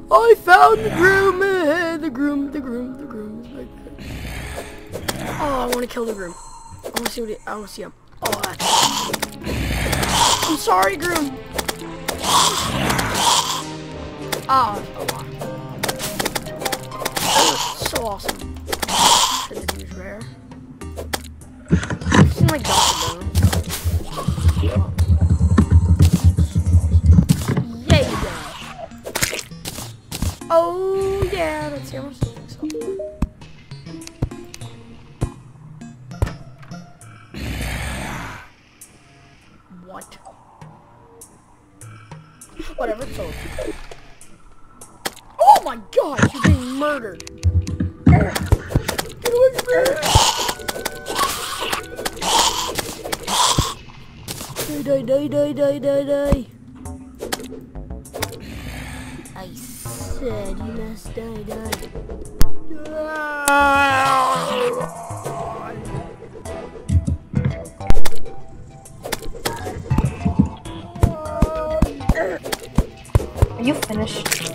I found the groom. The groom is right there. Oh, I want to kill the groom. I want to see I want to see him. Oh, I'm sorry, groom. Oh, so awesome. The dude's rare. Seem like Dr. Yeah. Oh yeah, let's see how much this thing sells for. What? Whatever, it's sold. Oh my god, you're being murdered. Get away from me. Die. I said you must die. Are you finished?